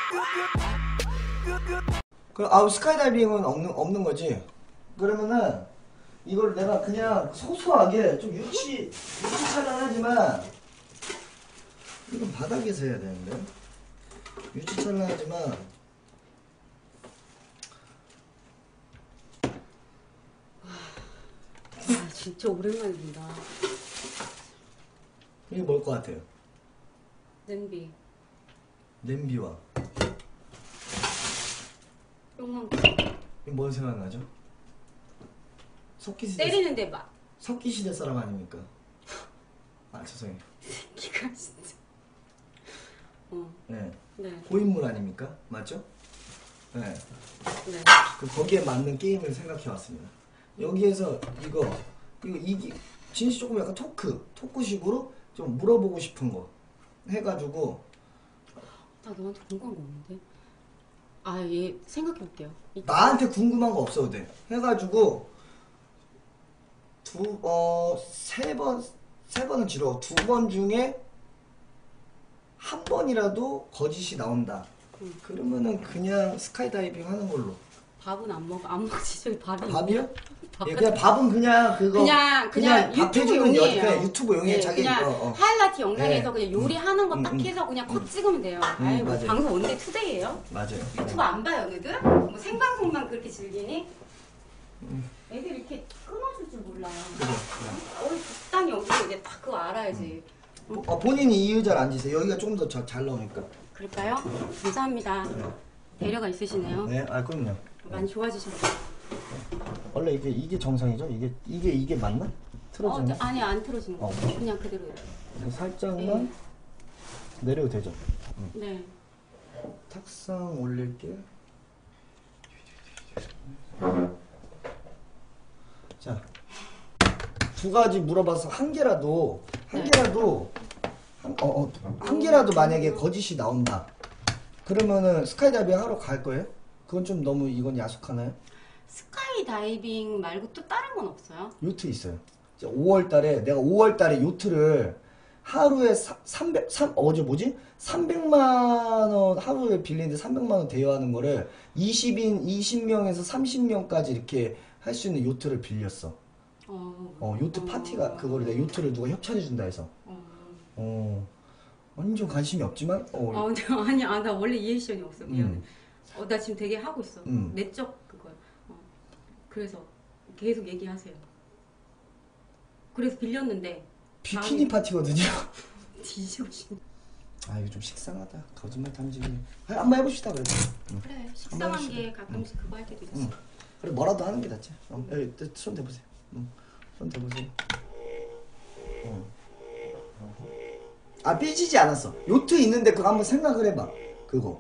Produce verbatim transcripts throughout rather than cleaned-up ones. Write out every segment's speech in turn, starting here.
그럼 아 스카이다이빙은 없는 없는 거지. 그러면은 이걸 내가 그냥 소소하게 좀 유치 유치찬란하지만 이건 바닥에서 해야 되는데 유치찬란하지만 아 진짜 오랜만입니다. 이게 뭘 것 같아요? 냄비. 냄비와 요만큼. 이게 뭘 생각나죠? 석기시대 때리는데 막. 석기시대 사람 아닙니까? 아 죄송해요. 기가 진짜. 어. 네. 네. 고인물 아닙니까? 맞죠? 네. 네. 그 거기에 맞는 게임을 생각해 왔습니다. 여기에서 이거 이거 이게 진짜 조금 약간 토크 토크식으로 좀 물어보고 싶은 거 해가지고 나 너한테 궁금한 거 없는데. 아, 얘 생각해 볼게요. 나한테 궁금한 거 없어도 돼. 해가지고 두 어 세 번 세 번은 지러 두 번 중에 한 번이라도 거짓이 나온다. 응. 그러면은 그냥 스카이다이빙 하는 걸로. 밥은 안 먹어. 안 먹지. 저기 밥이. 밥이요? 밥 예, 그냥 밥은 그냥 그거 그냥 그냥, 밥 유튜브 해주는 여- 용이에요. 그냥 유튜브용이에요. 네, 자기 그냥 어, 어. 하이라이트 영상에서 네. 그냥 요리하는 거 딱 음, 음, 해서 그냥 컷 음. 찍으면 돼요. 음, 아이 뭐 맞아요. 방송 원데이 투데이예요? 맞아요. 유튜브 안 봐요, 너희들? 뭐 생방송만 그렇게 즐기니? 음. 애들 이렇게 끊어줄 줄 몰라요. 그래, 어이 적당히 여기서 이제 딱 그거 알아야지. 음. 어, 본인이 이 의자를 앉으세요. 여기가 좀 더 잘 나오니까. 그럴까요? 감사합니다. 배려가 있으시네요. 네, 아 그럼요. 많이 좋아지셨어요. 원래 이게 이게 정상이죠? 이게 이게 이게 맞나? 틀어지는? 어, 아니 안 틀어지는 거. 어. 그냥 그대로예요. 살짝만 네. 내려도 되죠? 응. 네. 탁상 올릴게. 자, 두 가지 물어봐서 한 개라도 한 네. 개라도 한, 어, 어, 한 개라도 만약에 거짓이 나온다. 그러면은 스카이다이빙 하러 갈 거예요? 그건 좀 너무 이건 야속하나요? 스카이 다이빙 말고 또 다른 건 없어요? 요트 있어요. 오월 달에 내가 오월 달에 요트를 하루에 사, 삼백, 삼, 어제 뭐지? 삼백만 원 하루에 빌리는데 삼백만 원 대여하는 거를 이십 인 이십 명에서 삼십 명까지 이렇게 할 수 있는 요트를 빌렸어. 어. 어, 요트 파티가 그거를 내가 요트를 누가 협찬해 준다 해서. 어. 어. 완전 관심이 없지만 어. 아, 근데 아니, 아, 나 원래 리액션이 없어. 미안해. 음. 어, 나 지금 되게 하고 있어. 음. 내적 그거야. 어. 그래서 계속 얘기하세요. 그래서 빌렸는데. 비키니 다음에- 파티거든요. 뒤지고 싶네. 아 이거 좀 식상하다. 거짓말 탐지기. 아, 한번 해봅시다 그래도. 응. 그래, 식상한 해봅시다. 게 가끔씩 그거 할 때도 있어. 응. 그래 뭐라도 하는 게 낫지. 어, 여기 또 손 대보세요. 응. 손 대보세요. 어. 아 삐지지 않았어. 요트 있는데 그거 한번 생각을 해봐. 그거.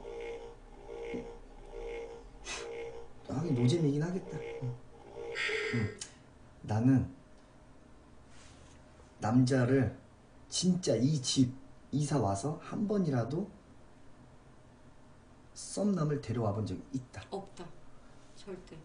하긴 노잼이긴 하겠다. 응. 응. 나는 남자를 진짜 이 집 이사 와서 한 번이라도 썸남을 데려와 본 적이 있다. 없다. 절대.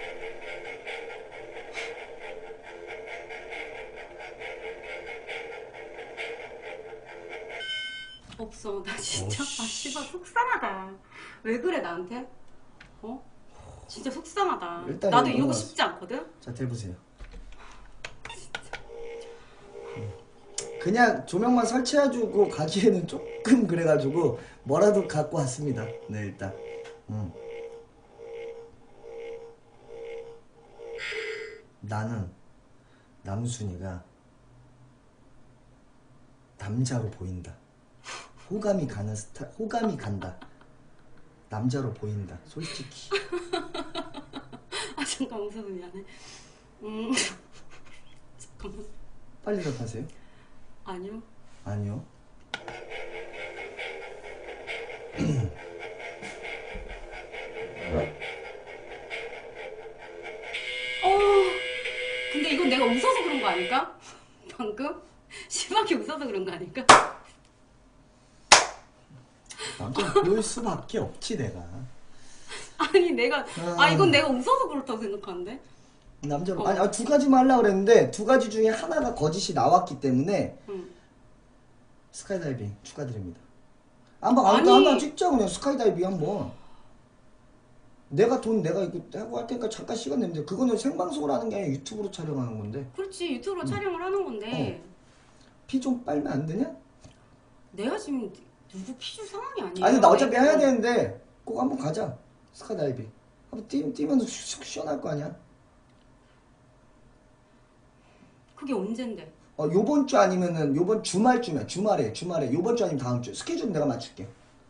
없어. 나 진짜 아 씨발 속상하다. 왜 그래 나한테? 어? 진짜 속상하다. 일단 나도 이거 이러고 넘어갔어. 싶지 않거든? 자 대보세요. 음. 그냥 조명만 설치해주고 가기에는 조금 그래가지고 뭐라도 갖고 왔습니다. 네 일단. 음. 나는 남순이가 남자로 보인다. 호감이 가는 스타, 호감이 간다. 남자로 보인다. 솔직히. 아 잠깐 웃어서 미안해. 음 잠깐만. 빨리 답하세요. 아니요. 아니요. 어. 근데 이건 내가 웃어서 그런 거 아닐까? 방금 심하게 웃어서 그런 거 아닐까? 남자 보일 수밖에 없지 내가. 아니 내가 아 이건 내가 웃어서 그렇다고 생각하는데. 남자로 어. 아니 아, 두 가지만 하려고 그랬는데 두 가지 중에 하나가 거짓이 나왔기 때문에 응. 스카이다이빙 축하드립니다. 한번 아니. 한번 한번 찍자 그냥 스카이다이빙 한번. 내가 돈 내가 이거 하고 할 테니까 잠깐 시간 내면 돼. 그거는 생방송으로 하는 게 아니라 유튜브로 촬영하는 건데. 그렇지 유튜브로 촬영을 하는 건데 피 좀 빨면 안 되냐? 내가 지금 누구 피줄 상황이 아니에요. 아니 나 어차피 내가. 해야 되는데 꼭 한번 가자. 스카이다이빙. 한번 뛰, 뛰면 슉 시원할 거 아니야? 그게 언젠데? 어 요번 주 아니면은 요번 주말쯤이야. 주말에 주말에 요번 주 아니면 다음 주. 스케줄 내가 맞출게.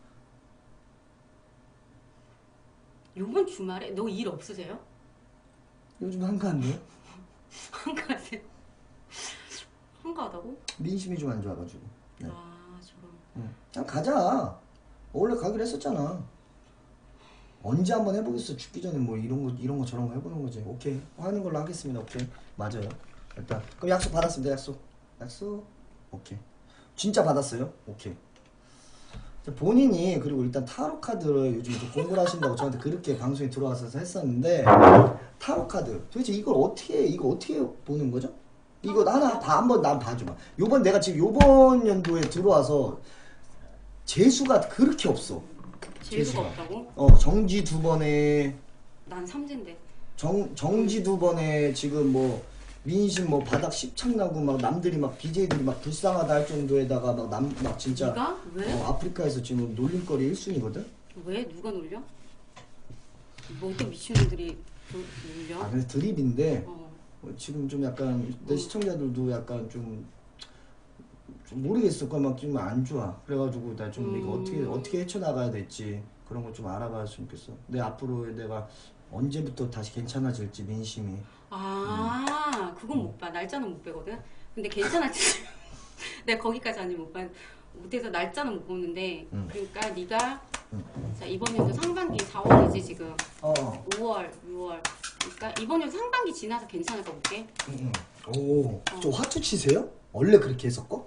요번 주말에 너 일 없으세요? 요즘 한가한데요? 한가하세요? 한가하다고? 민심이 좀 안 좋아가지고. 네. 아 저런. 응. 그냥 가자. 원래 가기로 했었잖아. 언제 한번 해보겠어. 죽기 전에 뭐 이런 거 이런 거 저런 거 해보는 거지. 오케이 하는 걸로 하겠습니다. 오케이 맞아요. 일단 그럼 약속 받았습니다. 약속. 약속. 오케이. 진짜 받았어요? 오케이. 본인이 그리고 일단 타로 카드를 요즘 좀 공부를 하신다고 저한테 그렇게 방송에 들어와서 했었는데 타로 카드 도대체 이걸 어떻게 이거 어떻게 보는 거죠? 이거 하나 다 한번 난 봐줘봐. 요번 내가 지금 요번 연도에 들어와서 재수가 그렇게 없어. 재수가 없다고? 어 정지 두 번에 난 삼재인데. 정 정지 두 번에 지금 뭐 민심 뭐 바닥 십창 나고 막 남들이 막 비제이들이 막 불쌍하다 할 정도에다가 막 남 막 진짜 네가? 왜? 어, 아프리카에서 지금 놀림거리 일 순위거든. 왜? 누가 놀려? 뭐 어떤 미친놈들이 놀- 놀려? 아 근데 드립인데 어. 어, 지금 좀 약간 내 어. 시청자들도 약간 좀, 좀 모르겠어. 그막 좀 안 좋아. 그래가지고 나 좀 이거 음. 어떻게 어떻게 헤쳐나가야 될지 그런 거 좀 알아봤으면 좋겠어. 내 앞으로 내가 언제부터 다시 괜찮아질지 민심이. 아, 그건 못 봐. 날짜는 못 빼거든. 근데 괜찮았지. 내가 거기까지 아니 못 봐. 못해서 날짜는 못 보는데. 음. 그러니까 네가 음. 자 이번 연도 상반기 사월이지 지금. 어. 오월, 유월. 그러니까 이번 연도 상반기 지나서 괜찮을까 볼게. 응, 응. 오, 어. 저 화투 치세요? 원래 그렇게 했었고?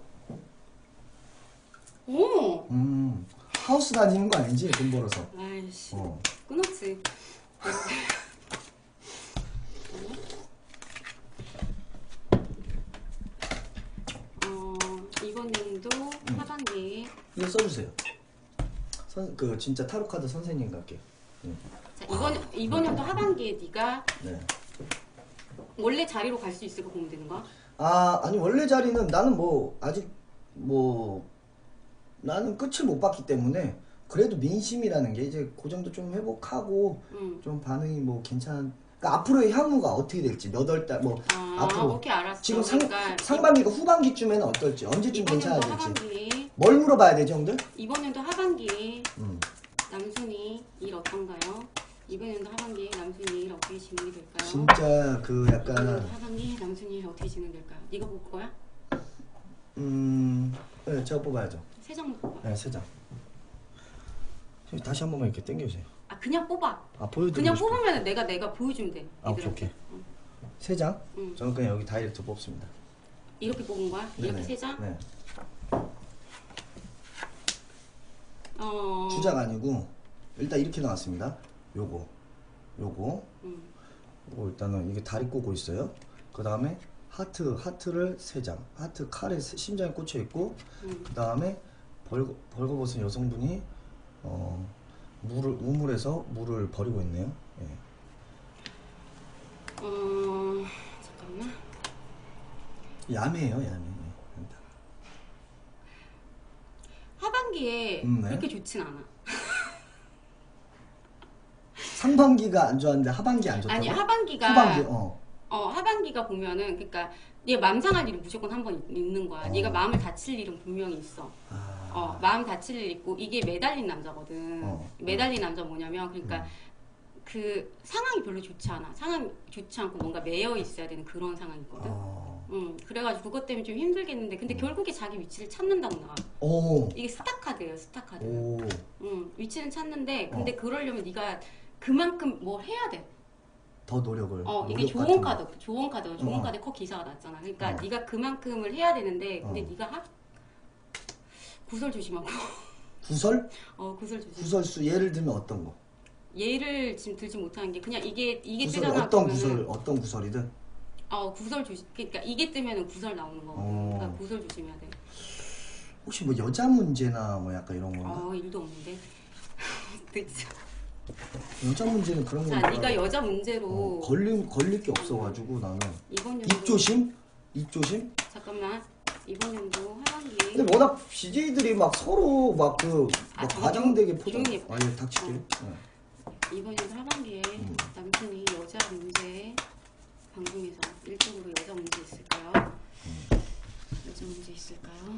오. 음, 하우스 다니는 거 아니지? 돈 벌어서. 아이씨. 어. 끊었지. 어, 이번 연도 하반기. 이거 써주세요. 선, 그 진짜 타로 카드 선생님 같게. 응. 자 이번 이번 연도 하반기에 네가 네. 원래 자리로 갈 수 있을까 보면 되는 거야? 아, 아니 원래 자리는 나는 뭐 아직 뭐 나는 끝을 못 봤기 때문에 그래도 민심이라는 게 이제 그 정도 좀 회복하고 응. 좀 반응이 뭐 괜찮. 그러니까 앞으로의 향후가 어떻게 될지 몇 월 달 뭐 아, 앞으로 오케이 알았어. 지금 상, 그러니까 상반기가 후반기쯤에는 어떨지 언제쯤 이번 연도 괜찮아질지 하반기 뭘 물어봐야 되지 형들? 이번 연도 하반기 음. 남순이 일 어떤가요? 이번 연도 하반기 남순이 일 어떻게 진행이 될까요? 진짜 그 이번 연도 약간 하반기 남순이 일 어떻게 진행될까요? 네가 볼 거야? 음, 네, 제가 뽑아야죠. 세 장만 뽑아. 네, 세 장. 다시 한 번만 이렇게 당겨주세요. 아 그냥 뽑아. 아 보여드리고 그냥 싶어요. 뽑으면 내가 내가 보여주면 돼. 아, 오케이, 애들한테. 오케이. 응. 세 장? 응. 저는 그냥 여기 다이렉트 뽑습니다. 이렇게 뽑은 거야? 이렇게 네네. 세 장? 네. 어. 주작 아니고 일단 이렇게 나왔습니다. 요거, 요거, 응. 요거 일단은 이게 다리 꼬고 있어요. 그 다음에 하트, 하트를 세 장, 하트 칼에 세- 심장에 꽂혀 있고, 응. 그 다음에 벌거 벌거벗은 여성분이 어 물을 우물에서 물을 버리고 있네요. 예. 어. 잠깐만. 야매예요, 야매. 예. 하반기에 음, 네. 그렇게 좋진 않아. 상반기가 안 좋았는데 하반기 안 좋다고? 아니 하반기가 후반기, 어. 어 하반기가 보면은 그러니까 네가 마음 상할 일은 무조건 한 번 있는 거야. 어. 네가 마음을 다칠 일은 분명히 있어. 아. 어 마음 다칠 일 있고 이게 매달린 남자거든. 어. 매달린 남자 뭐냐면 그러니까 음. 그 상황이 별로 좋지 않아. 상황 좋지 않고 뭔가 매여 있어야 되는 그런 상황이거든. 어. 음 그래가지고 그것 때문에 좀 힘들겠는데 근데 음. 결국에 자기 위치를 찾는다고 나와. 오. 이게 스타 카드예요, 스타 카드. 오. 음 위치는 찾는데 근데 어. 그러려면 네가 그만큼 뭘 해야 돼. 더 노력을. 어 이게 노력 조언 같은 카드, 조언 카드가 조언 어. 카드 컷 기사가 났잖아. 그러니까 어. 네가 그만큼을 해야 되는데 근데 어. 네가 하? 구설 조심하고. 거. 구설? 어 구설 조심. 구설수 예를 들면 어떤 거? 예를 지금 들지 못하는 게 그냥 이게 이게 구설이 뜨잖아. 어떤 그러면은 구설 어떤 구설이든. 어 구설 조심. 그러니까 이게 뜨면은 구설 나오는 거. 어. 그러니까 구설 조심해야 돼. 혹시 뭐 여자 문제나 뭐 약간 이런 건가? 어, 일도 없는데. 그치? 여자 문제는 그런 자, 건가? 네가 여자 문제로 어, 걸릴 걸릴 게 없어가지고 나는 이번 연도 입조심? 입조심? 잠깐만. 이번 연도 하반기. 근데 워낙 비제이들이 막 서로 막 그 아, 좀 과장되게 조용- 포장. 조용히 해봐. 아예 닥칠게. 어. 네. 이번 연도 하반기에 음. 남편이 여자 문제 방송에서 일적으로 여자 문제 있을까요? 음. 여자 문제 있을까요?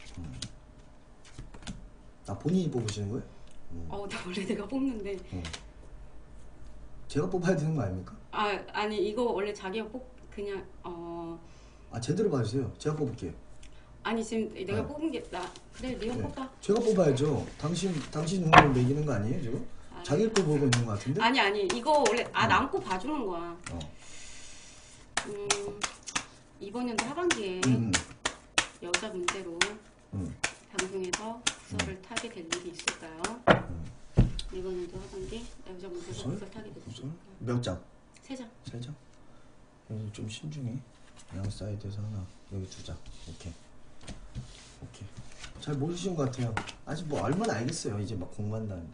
아 본인이 뽑으시는 거예요? 음. 어, 나 원래 내가 뽑는데 음. 제가 뽑아야 되는 거 아닙니까? 아, 아니 이거 원래 자기가 뽑 그냥 어 아 제대로 봐주세요. 제가 뽑을게요. 아니 지금 내가 네. 뽑은 게 나 그래 네가 네. 뽑아. 제가 뽑아야죠. 당신 당신 운명을 매기는 거 아니에요 지금? 아니. 자기 거 보고 있는 거 같은데? 아니 아니 이거 원래 아 음. 남고 봐주는 거야. 어. 음, 이번 연도 하반기에 음. 여자 문제로 음. 방송에서 부서를 타게 될 일이 있을까요? 음. 이번 연도 하반기 여자 문제로 부설? 부서 타게 될 부설? 일이 몇 장? 세 장. 세 장? 여기 좀 신중해. 양 사이드에서 하나, 여기 두 장. 오케이. 오케이. 잘 모르시는 것 같아요. 아직 뭐 얼마나 알겠어요. 이제 막 공부한다는데.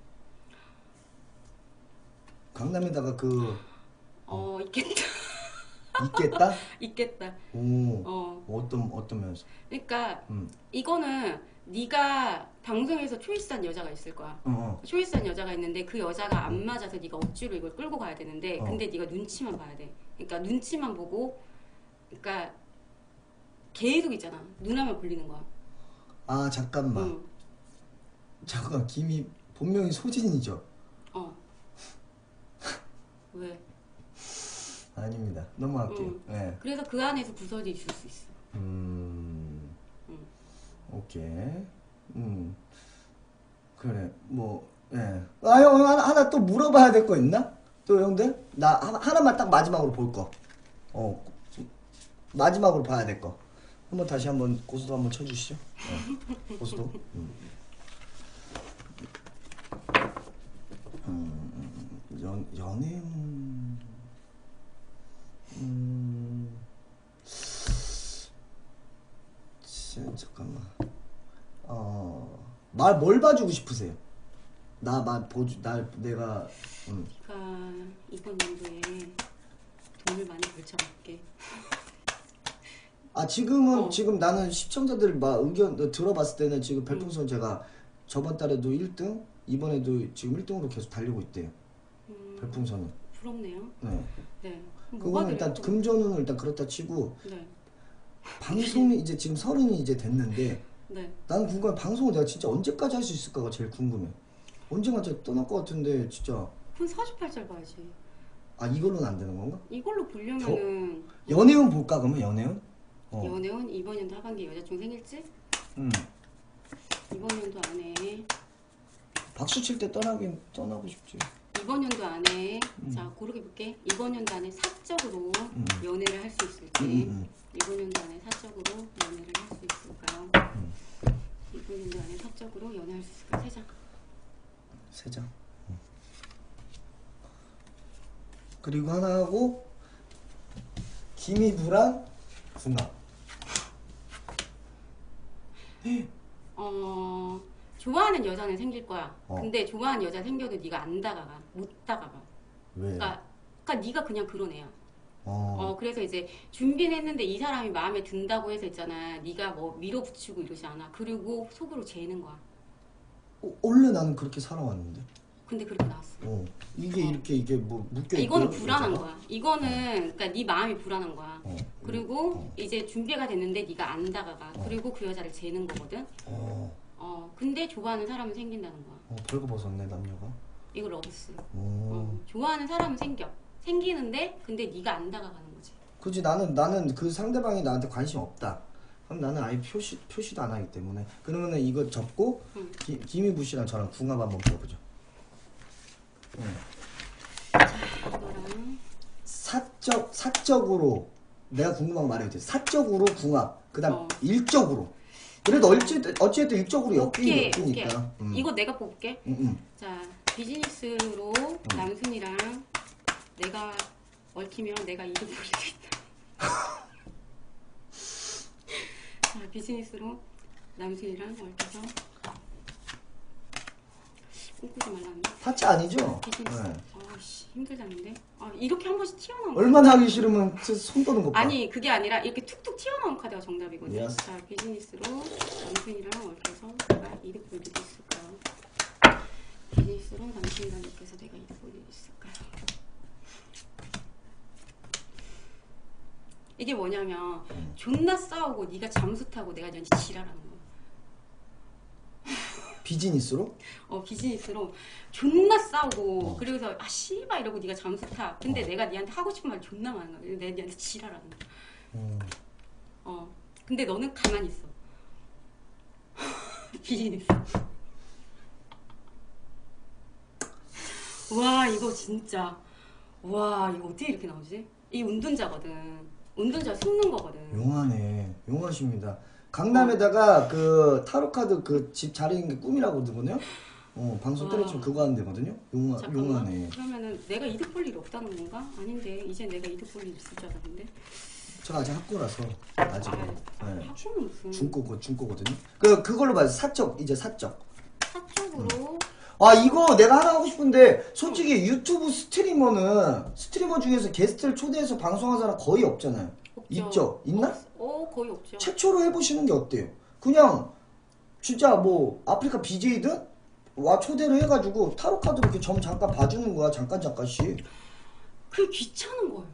강남에다가 그 어 있겠다. 있겠다? 있겠다. 오. 어. 어떤 어떤 면에서? 그러니까 음. 이거는 네가 방송에서 초이스한 여자가 있을 거야. 어. 어. 초이스한 여자가 있는데 그 여자가 안 맞아서 네가 억지로 이걸 끌고 가야 되는데 어. 근데 네가 눈치만 봐야 돼. 그러니까 눈치만 보고 그러니까 계속 있잖아. 눈하면 불리는 거야. 아 잠깐만. 응. 잠깐 김이 본명이 소진이죠? 어. 왜? 아닙니다. 넘어갈게요. 응. 예. 그래서 그 안에서 부서져 있을 수 있어. 음. 응. 오케이. 음. 그래. 뭐 예. 아 형 하나, 하나 또 물어봐야 될 거 있나? 또 형들? 나 하나, 하나만 딱 마지막으로 볼 거. 어. 마지막으로 봐야 될 거. 한번 다시 한번 고수도 한번 쳐주시죠. 네. 고수도. 음. 음, 연 연애운. 음. 진- 잠깐만. 어. 말 뭘 봐주고 싶으세요? 나만 보주 날 내가 음. 그러니까 이번 연도에 돈을 많이 벌쳐볼게. 아 지금은 어. 지금 나는 시청자들 막 의견 들어봤을 때는 지금 별풍선 제가 저번 달에도 일 등 이번에도 지금 일 등으로 계속 달리고 있대요. 음, 별풍선은. 부럽네요. 네. 네. 뭐가 그거는 일단 돼요? 금전운은 일단 그렇다 치고 네. 방송이 이제 지금 서른이 이제 됐는데 네. 나는 궁금해. 방송을 내가 진짜 언제까지 할 수 있을까가 제일 궁금해. 언젠가 진짜 떠날 것 같은데 진짜. 한 사십팔 짤 봐야지. 아 이걸로는 안 되는 건가? 이걸로 보려면은 연애운 볼까 그러면 연애운? 어. 연애운 이번 연도 하반기 여자중 생길지? 음. 이번 연도 안에 박수 칠 때 떠나긴 떠나고 싶지. 이번 연도 안에 음. 자 고르게 볼게. 이번 연도 안에 사적으로 음. 연애를 할 수 있을지. 음, 음, 이번 연도 안에 사적으로 연애를 할 수 있을까요? 음. 이번 연도 안에 사적으로 연애할 수 있을까? 세 장. 세 장. 음. 그리고 하나 하고 김이부랑 궁합. 어 좋아하는 여자는 생길 거야. 어. 근데 좋아하는 여자 생겨도 네가 안 다가가, 못 다가가. 왜? 그러니까, 그러니까 네가 그냥 그런 애야. 어. 어 그래서 이제 준비는 했는데 이 사람이 마음에 든다고 해서 있잖아. 네가 뭐 밀어붙이고 이러지 않아. 그리고 속으로 재는 거야. 어, 원래 나는 그렇게 살아왔는데. 근데 그렇게 나왔어. 어. 이게 어. 이렇게 이게 뭐 묶여 이거는 있고요, 불안한 여자가? 거야. 이거는 그러니까 네 마음이 불안한 거야. 어. 그리고 어. 이제 준비가 됐는데 네가 안 다가가. 어. 그리고 그 여자를 재는 거거든. 어. 어 근데 좋아하는 사람은 생긴다는 거야. 어, 벌거벗었네 남녀가. 이거 러브스. 오. 어, 좋아하는 사람은 생겨. 생기는데 근데 네가 안 다가가는 거지. 그지 나는 나는 그 상대방이 나한테 관심 없다. 그럼 나는 아예 표시 표시도 안 하기 때문에 그러면은 이거 접고 응. 기, 김희부 씨랑 저랑 궁합 한번 보보죠. 응. 이거랑 사적 사적으로 내가 궁금한 거 말해도 돼. 사적으로 궁합. 그다음 어. 일적으로. 그래도 어쨌든 어쨌든 일적으로 엮이 오케이, 엮이니까. 음. 이거 내가 뽑을게. 응, 응. 자 비즈니스로 남순이랑 내가 얽히면 내가 이득 볼 수 있다. 자 비즈니스로 남순이랑 얽혀서 꿈꾸지 말라는 타짜 아니죠? 비즈니스. 네. 아씨 힘들다는데. 아 이렇게 한 번씩 튀어나온. 얼마나 하기 싫으면 손 떠는 것 봐. 아니 그게 아니라 이렇게 툭툭 튀어나온 카드가 정답이거든. Yes. 자 비즈니스로 남순이랑 얽혀서 내가 이득 볼 일이 있을까요? 비즈니스로 남순이랑 얽혀서 내가 이득 볼 일이 있을까요? 이게 뭐냐면 존나 싸우고 네가 잠수 타고 내가 너한테 지랄하는 거야. 비즈니스로? 어 비즈니스로 존나 싸우고 어. 그리고서 아 씨발 이러고 네가 잠수 타. 근데 어. 내가 니한테 하고 싶은 말 존나 많은 거야. 내가 니한테 지랄하는 거야. 음. 어 근데 너는 가만히 있어. 비즈니스. 와 이거 진짜 와 이거 어떻게 이렇게 나오지? 이 운둔자거든. 운둔자 속는 거거든. 용하네. 용하십니다. 강남에다가 그 타로 카드 그 집 차리는 게 꿈이라고 그러거든요. 어 방송 와. 때려치면 그거 하는 데거든요. 용하 잠깐만. 용하네. 그러면은 내가 이득 볼 일이 없다는 건가? 아닌데 이제 내가 이득 볼 일 있을 줄 알았는데. 저 아직 학고라서 아직은. 아, 네. 학교는 무슨 중고고 중고거든요. 그 그걸로 봐요. 사적 이제 사적. 사적으로 아 이거 내가 하나 하고 싶은데 솔직히 유튜브 스트리머는 스트리머 중에서 게스트를 초대해서 방송하는 사람 거의 없잖아요. 없죠. 있죠? 있나? 어 거의 없죠. 최초로 해보시는 게 어때요? 그냥 진짜 뭐 아프리카 비제이든 와 초대를 해가지고 타로 카드로 이렇게 점 잠깐 봐주는 거야. 잠깐 잠깐씩 그게 귀찮은 거예요.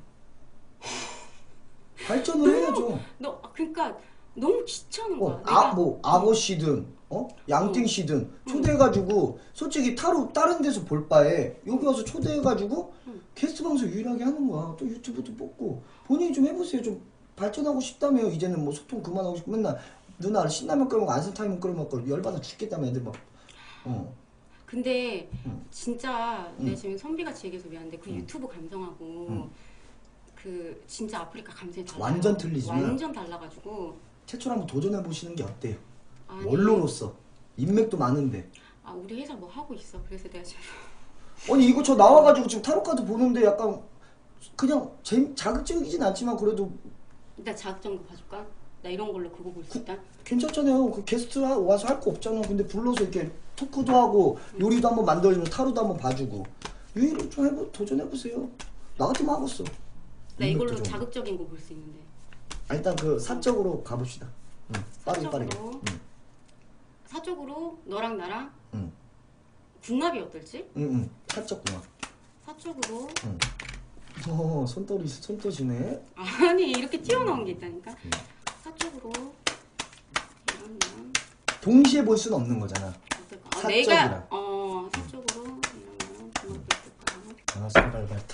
발전을 해야죠. 너 그러니까 너무 귀찮은 거야. 어, 내가 아, 뭐 악어 씨든 어 양띵 씨든 초대해가지고 솔직히 타로 다른 데서 볼 바에 여기 와서 초대해가지고 응. 게스트 방송 유일하게 하는 거야. 또 유튜브도 뽑고 본인이 좀 해보세요. 좀 발전하고 싶다며. 이제는 뭐 소통 그만하고 싶고 맨날 누나 신라면 끓여 먹고 안성탕면 끓여 먹고 열받아 죽겠다며 애들 막. 어. 근데 응. 진짜 응. 내가 지금 선비같이 얘기해서 미안한데 그 응. 유튜브 감성하고 응. 그 진짜 아프리카 감성이 달라요. 완전 틀리지만 완전 달라가지고 최초로 한번 도전해 보시는 게 어때요? 아니, 원로로서 인맥도 많은데. 아 우리 회사 뭐 하고 있어. 그래서 내가 지금 아니 이거 저 나와가지고 지금 타로 카드 보는데 약간 그냥 재 자극적이진 않지만 그래도 일단 자격증도 봐줄까? 나 이런 걸로 그거 볼 수 있다. 괜찮잖아요. 그 게스트 와서 할 거 없잖아. 근데 불러서 이렇게 토크도 하고 요리도 한번 만들어주고 타로도 한번 봐주고 유희를 좀 해보 도전해보세요. 나 같으면 하겠어. 나 이걸로 인맥도 좀. 자극적인 거 볼 수 있는데. 아, 일단 그 사적으로 가봅시다. 응. 빠르게 빠르게. 사적으로 응. 사적으로 너랑 나랑 응. 궁합이 어떨지? 응. 응. 사적 궁합. 사적으로 응. 어 손떨이 손떠지네. 아니 이렇게 튀어나온 게 있다니까. 응. 사적으로 얘랑 나랑 동시에 볼 수는 없는 거잖아. 어떨까? 아, 사적이라. 내가 어 사적으로 얘랑 나랑 궁합이 어떨까? 아 손발 밟다.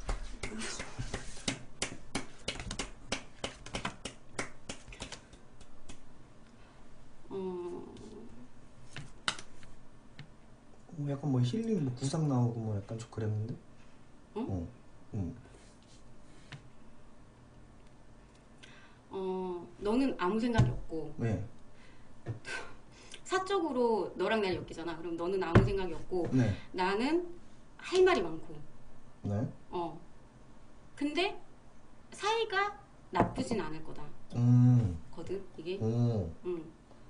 어 어, 약간 뭐 힐링 뭐 구상 나오고 뭐 약간 좀 그랬는데. 응? 어. 응. 어 너는 아무 생각이 없고 네. 사적으로 너랑 나랑 엮이잖아. 그럼 너는 아무 생각이 없고 네. 나는 할 말이 많고 네. 어 근데 사이가 나쁘진 않을 거다 음. 거든 이게. 오. 음.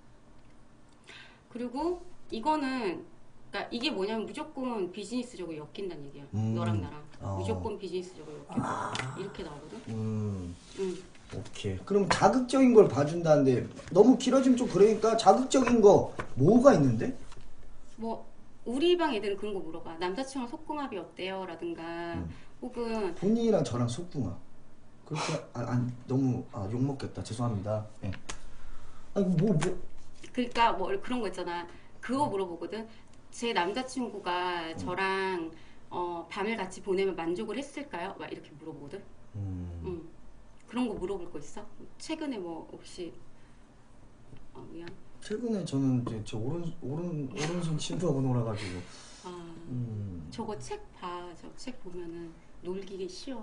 그리고 이거는 그러니까 이게 뭐냐면 무조건 비즈니스적으로 엮인다는 얘기야. 음. 너랑 나랑 어. 무조건 비즈니스적으로 엮이고 이렇게 나오거든. 음. 응. 오케이. 그럼 자극적인 걸 봐준다는데 너무 길어지면 좀 그러니까 자극적인 거 뭐가 있는데? 뭐 우리 방 애들은 그런 거 물어봐. 남자친구랑 속궁합이 어때요? 라든가 음. 혹은 본인이랑 저랑 속궁합. 그렇게 아, 아 너무 아, 욕 먹겠다. 죄송합니다. 예. 아니 뭐 뭐. 그러니까 뭐 그런 거 있잖아. 그거 물어보거든. 제 남자친구가 저랑 어, 밤을 같이 보내면 만족을 했을까요? 막 이렇게 물어보거든. 음. 응. 그런 거 물어볼 거 있어? 최근에 뭐 혹시 어, 미안. 최근에 저는 이제 저 오른 오른 오른손 친구하고 놀아가지고. 아 음. 저거 책 봐. 저 책 보면은 놀기가 쉬워.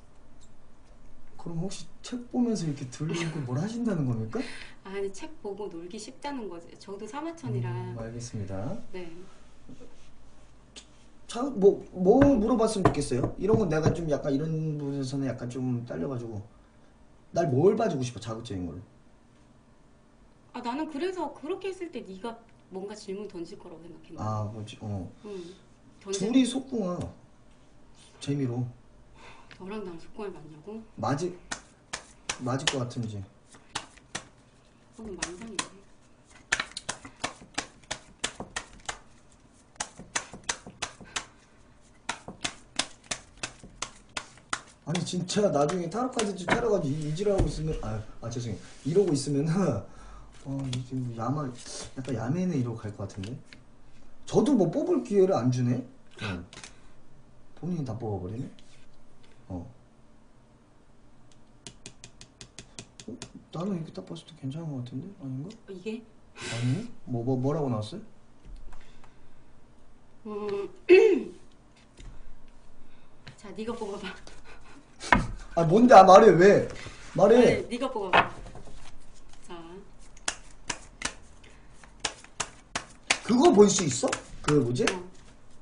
그럼 혹시 책 보면서 이렇게 들리고 뭘 하신다는 겁니까? 아니 책 보고 놀기 쉽다는 거지. 저도 사마천이라. 음, 알겠습니다. 네. 자, 뭐, 뭐 물어봤으면 좋겠어요? 이런 건 내가 좀 약간 이런 부분에서는 약간 좀 딸려가지고 날 뭘 봐주고 싶어 자극적인 걸로. 아 나는 그래서 그렇게 했을 때 네가 뭔가 질문 던질 거라고 생각했는데. 아 뭐지? 어. 응. 던질. 둘이 속궁합. 재미로. 너랑 나랑 속공을 맞냐고? 맞을 맞을 것 같은지. 그건 만상이네. 아니 진짜 나중에 타로 카드 차려가지고 이- 이질하고 있으면 아, 아 죄송해요. 이러고 있으면은 어 이게 뭐 야마 약간 야매네 이러고 갈 것 같은데. 저도 뭐 뽑을 기회를 안 주네. 어. 본인이 다 뽑아버리네. 어. 어? 나는 이렇게 딱 봤을 때 괜찮은 것 같은데 아닌가? 어, 이게? 아니? 뭐, 뭐 뭐라고 나왔어요? 음. 자, 네가 뽑아봐. 아 뭔데? 아 말해 왜? 말해. 아니, 네가 뽑아봐. 자, 그거 볼 수 있어? 그 뭐지? 어.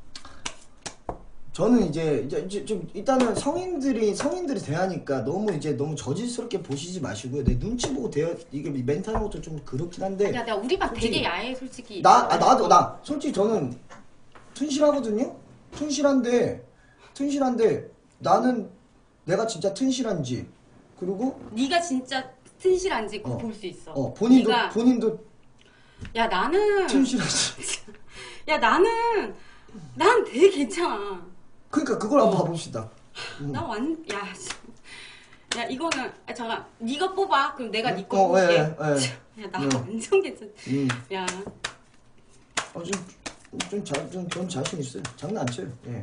저는 이제 이제 이제 좀 일단은 성인들이 성인들이 대하니까 너무 이제 너무 저질스럽게 보시지 마시고요. 내 눈치 보고 대하 이게 멘트하는 것도 좀 그렇긴 한데. 야, 나 우리 반 솔직히 되게 야해, 솔직히. 나 아, 나도 나 솔직히 저는 튼실하거든요. 튼실한데 튼실한데 나는 내가 진짜 튼실한지 그리고 네가 진짜 튼실한지 그거 어. 볼 수 있어. 어 본인도 네가, 본인도 야, 나는, 튼실하지. 야, 나는, 난 되게 괜찮아. 그러니까 그걸 한번 어. 봐봅시다. 음. 나 완, 야, 씨. 야, 이거는, 아, 잠깐, 네가 뽑아. 그럼 내가 네 거 어, 볼게. 예, 예. 야, 나 음. 완전 괜찮아. 음. 야, 어, 좀, 좀, 자, 좀, 좀 자신 있어요. 장난 안 쳐요. 예.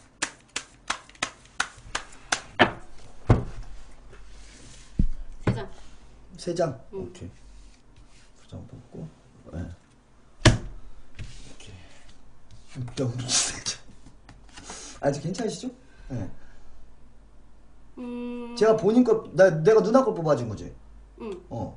세 장. 세 장. 응. 오케이. 두 장 뽑고. 예. 이렇게. 너무 세 장. 아직 괜찮으시죠? 예. 음, 제가 본인 거, 나, 내가 누나 걸 뽑아준 거지? 응. 어.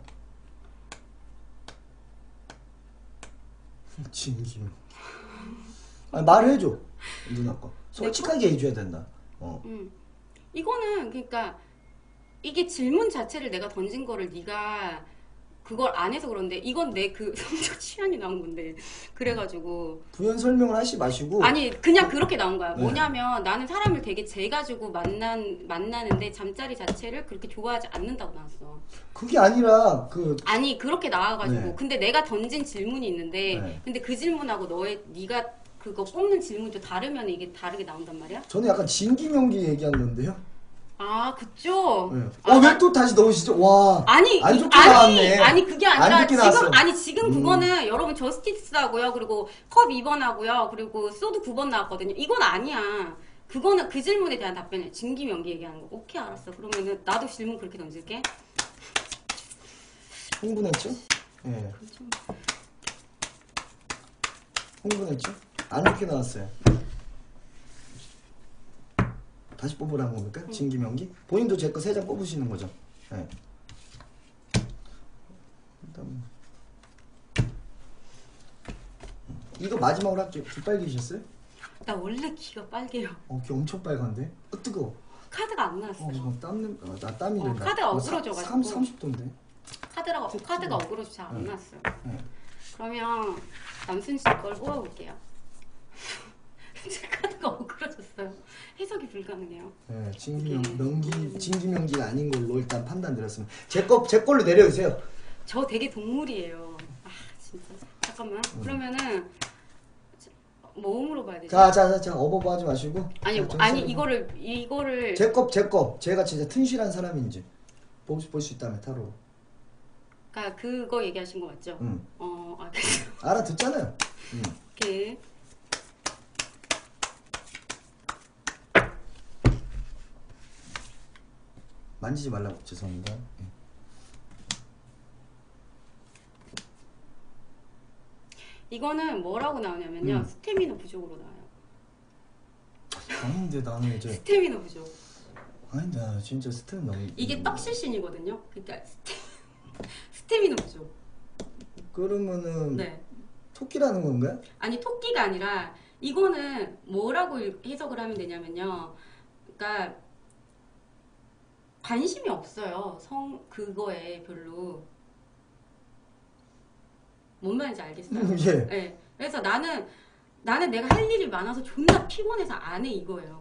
진기요. 아니, 말을 해줘. 누나 거. 솔직하게 해줘야 된다. 어. 음. 이거는 그러니까 이게 질문 자체를 내가 던진 거를 네가 그걸 안 해서 그런데 이건 내 그 성적 취향이 나온 건데 그래가지고 부연 설명을 하지 마시고. 아니 그냥 그렇게 나온 거야. 네. 뭐냐면 나는 사람을 되게 재 가지고 만난 만나는데 잠자리 자체를 그렇게 좋아하지 않는다고 나왔어. 그게 아니라, 그, 아니 그렇게 나와가지고 네. 근데 내가 던진 질문이 있는데 네. 근데 그 질문하고 너의 네가 그거 뽑는 질문도 다르면 이게 다르게 나온단 말이야? 저는 약간 진기명기 얘기한 건데요. 아 그쪽. 네. 아, 어, 나- 왜 또 다시 넣으시죠? 와. 아니, 안 이- 좋게 아니, 나왔네. 아니, 그게 아니라, 안 좋게 지금, 나왔어. 아니, 지금 음. 그거는 여러분 저스티스하고요, 그리고 컵 이 번 하고요, 그리고 소드 구 번 나왔거든요. 이건 아니야. 그거는 그 질문에 대한 답변이야. 진기명기 얘기하는 거. 오케이, 알았어. 그러면은 나도 질문 그렇게 던질게. 흥분했죠? 예. 그렇죠. 흥분했죠? 안 좋게 나왔어요. 다시 뽑으라는 겁니까? 응. 진기명기? 본인도 제 거 세 장 뽑으시는 거죠? 예. 일단 이거 마지막으로 할게요. 귀 빨개지셨어요? 나 원래 귀가 빨개요. 어, 귀 엄청 빨간데? 어, 뜨거워. 카드가 안 나왔어. 어, 이거 땀 냄, 아, 나 땀이 어, 난다. 카드가 어, 어그러져가지고. 삼십 도인데? 카드가, 특히- 카드가 어그러져 잘 안 응. 나왔어요. 예. 그러면 남순 씨 걸 뽑아볼게요. 제 카드가 어그러졌어요. 해석이 불가능해요. 예, 진기명, 이게- 명기, 진기명기가 아닌 걸로 일단 판단 드렸습니다. 제 거, 제 걸로 내려주세요. 저 되게 동물이에요. 아 진짜. 잠깐만. 그러면은 뭐 물어봐야 되지? 자, 자, 자, 자, 어버버 하지 마시고. 아니 자, 정신 아니 차리고. 이거를 이거를 제 거, 제 거. 제가 진짜 튼실한 사람인지 볼 수 있다면 타로. 그러니까 그거 얘기하신 거 맞죠? 응. 어, 아, 알아듣잖아요. 응. 이렇게 만지지 말라고 죄송합니다. 응. 이거는 뭐라고 나오냐면요. 음. 스태미너 부족으로 나와요. 아닌데 나는 이제 스태미너 부족. 아닌데 나 진짜 스트레스 너무 이게 떡실신이거든요. 그러니까 스태, 스태미너 부족. 그러면은 네. 토끼라는 건가요? 아니 토끼가 아니라 이거는 뭐라고 해석을 하면 되냐면요. 그러니까 관심이 없어요. 성 그거에 별로. 뭔 말인지 알겠어요? 음, 예. 네. 그래서 나는 나는 내가 할 일이 많아서 존나 피곤해서 안 해 이거예요.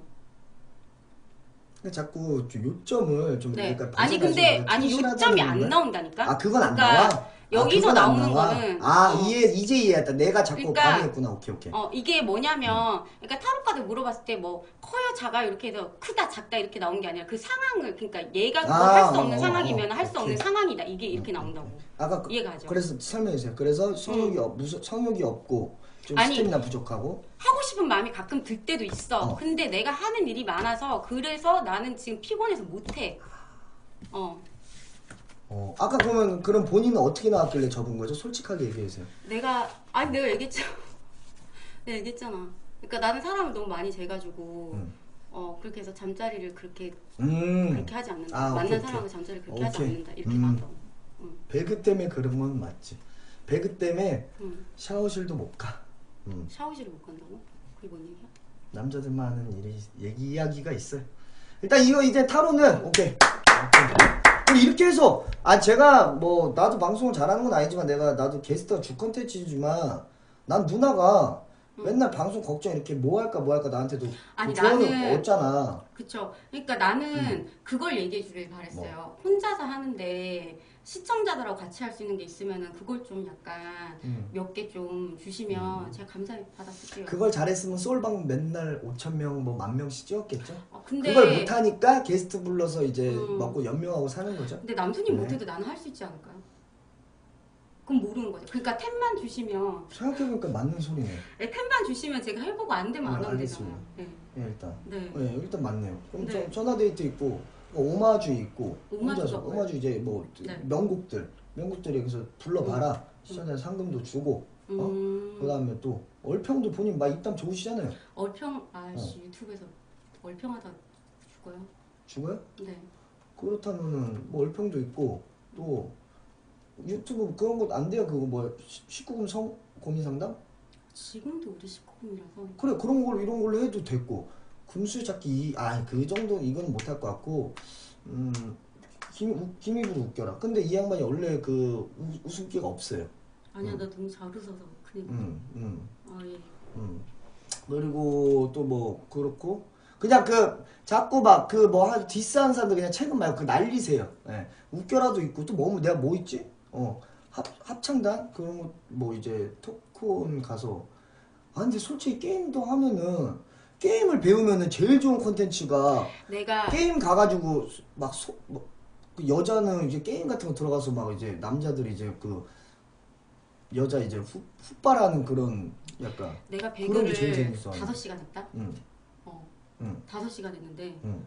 근데 자꾸 좀 요점을 좀 네. 그러니까 아니 근데 아니 요점이 안 나온다니까. 아 그건 안 그러니까 나와? 여기서 아, 그건 안 나오는 나와? 거는 아 어, 이해 이제 이해했다. 내가 자꾸 그러니까 방해했구나. 오케이 오케이. 어 이게 뭐냐면 그러니까 타로 카드 물어봤을 때 뭐 커요 작아요 이렇게 해서 크다 작다 이렇게 나온 게 아니라 그 상황을 그러니까 얘가 그걸 아, 할 수 없는 어, 상황이면 어, 할 수 없는 오케이. 상황이다 이게 이렇게 음, 나온다고. 오케이. 아까 그, 이해가 가죠? 그래서 설명해 주세요. 그래서 성욕이 없 무슨 성욕이 없고 좀 아니, 스태미나 부족하고 하고 싶은 마음이 가끔 들 때도 있어. 어. 근데 내가 하는 일이 많아서 그래서 나는 지금 피곤해서 못해. 어. 어 아까 그러면 그럼 본인은 어떻게 나왔길래 접은 거죠? 솔직하게 얘기해 주세요. 내가 아니 내가 얘기했잖아. 내가 얘기했잖아. 그러니까 나는 사람을 너무 많이 재가지고 음. 어 그렇게 해서 잠자리를 그렇게 음. 그렇게 하지 않는다. 아, 만난 오케이, 사람을 오케이. 잠자리를 그렇게 하지 오케이. 않는다. 이렇게 음. 나왔다고. 응. 배그 때문에 그런 건 맞지. 배그 때문에 응. 샤워실도 못 가. 음. 샤워실을 못 간다고? 그게 뭔 얘기야? 남자들만 하는 일이 얘기 이야기가 있어요. 일단 이거 이제 타로는 오케이. 오케이. 그럼 이렇게 해서 아 제가 뭐 나도 방송을 잘하는 건 아니지만 내가 나도 게스트가 주 컨텐츠지만 난 누나가 응. 맨날 방송 걱정 이렇게 뭐 할까 뭐 할까 나한테도 아니, 조언을 나는- 얻잖아. 그쵸. 그러니까 나는 음. 그걸 얘기해 주길 바랬어요. 뭐. 혼자서 하는데 시청자들하고 같이 할 수 있는 게 있으면은 그걸 좀 약간 음. 몇 개 좀 주시면 제가 감사히 받았을게요. 그걸 잘했으면 소울방 맨날 오천 명 뭐 만 명씩 찍었겠죠. 어, 근데 그걸 못하니까 게스트 불러서 이제 음. 먹고 연명하고 사는 거죠. 근데 남순이 네. 못해도 나는 할 수 있지 않을까요? 그럼 모르는 거죠. 그러니까 템만 주시면 생각해보니까 맞는 소리네. 네, 템만 주시면 제가 해보고 안 되면 안 네, 하면 알겠습니다. 되잖아요. 네. 예, 일단. 네. 예, 일단 맞네요. 그럼 네. 저, 전화데이트 있고 뭐 오마주 있고 오마주가 혼자서 뭐예요? 오마주 이제 뭐 네. 명곡들 명곡들 여기서 불러봐라. 시청자 상금도 주고 어? 음, 그다음에 또 얼평도 본인 막 입담 좋으시잖아요. 얼평 아씨 어. 유튜브에서 얼평하다 죽어요? 죽어요? 네. 그렇다면은 뭐 얼평도 있고 또 유튜브 그런 것 안 돼요. 그거 뭐 십구 금 성 고민 상담? 지금도 우리 십구 금이라서 그래 그런 걸 이런 걸로 해도 됐고 금수잡기 아그 정도 이건 못할 것 같고 음 김, 우- 김입으로 웃겨라. 근데 이 양반이 원래 그 우, 웃음기가 없어요. 아니야 음. 나 너무 잘 웃어서 그냥 음, 음, 아 예. 음. 그리고 또 뭐 그렇고 그냥 그 자꾸 막 그 뭐 한 디스하는 사람들 그냥 최근 말고 그 난리세요. 예. 웃겨라도 있고 또 뭐 내가 뭐 있지? 어 합, 합창단 그런 거 뭐 이제 토크온 가서 아 근데 솔직히 게임도 하면은 게임을 배우면은 제일 좋은 콘텐츠가 내가 게임 가가지고 막 소, 뭐, 그 여자는 이제 게임 같은 거 들어가서 막 이제 남자들이 이제 그 여자 이제 후, 훗바라는 그런 약간 내가 그런 게 제일 배그를 재밌어. 다섯 시간 했다. 응, 어 응, 다섯 시간 했는데 응.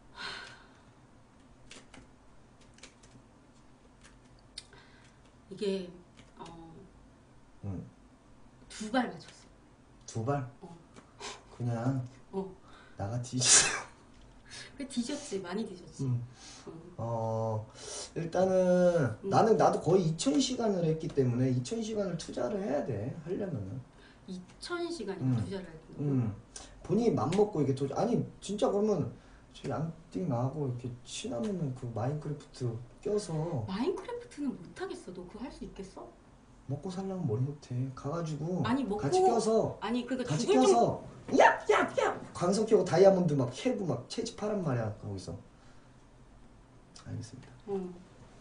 이게 어, 응. 두 발 맞췄어. 두 발? 어. 그냥 어. 나가 뒤지세요. 그 뒤졌지 많이 뒤졌지. 응. 어. 어 일단은 음. 나는 나도 거의 이천 시간을 했기 때문에 이천 시간을 투자를 해야 돼 하려면은. 이천 시간이 음. 투자를 했다고. 음, 본인이 맘먹고 이렇게 도전 아니 진짜 그러면 저 양띵 나하고 이렇게 친하면은 그 마인크래프트 껴서 마인크래프트는 못 하겠어. 너 그거 할 수 있겠어? 먹고 살려면 뭘 못해 가가지고 아니, 먹고- 같이 껴서 아니 그러니까 같이 죽을 좀 껴서 얍얍얍 광석 껴고 다이아몬드 막 캐고 막 채집하란 말이야 거기서. 알겠습니다. 어.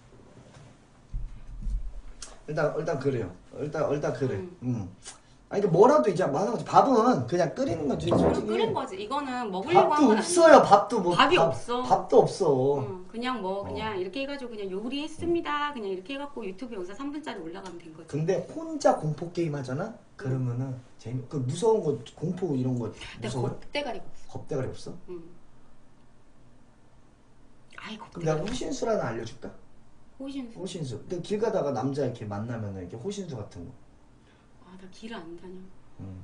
일단 일단 그래요. 일단 일단 그래. 음. 음. 아니 그 뭐라도 이제 뭐 하는 거지. 밥은 그냥 끓이는 거지. 물을 솔직히. 끓인 거지. 이거는 먹으려고 한 밥도 건 없어요. 아니야. 밥도 뭐 밥이 밥- 없어. 밥도 없어. 응, 그냥 뭐 그냥 이렇게 해가지고 그냥 요리했습니다. 그냥 이렇게 해갖고 유튜브 영상 삼 분짜리 올라가면 된 거지. 근데 혼자 공포 게임 하잖아? 그러면은 재미 그 무서운 거 공포 이런 거 근데 무서워? 겁대가리가 없어. 겁대가리 없어? 응. 아이 그럼 겁대가리. 내가 호신술 하나 알려줄까? 호신수. 호신술. 근데 길 가다가 남자 이렇게 만나면은 이렇게 호신술 같은 거. 아, 나 길 안 다녀. 음.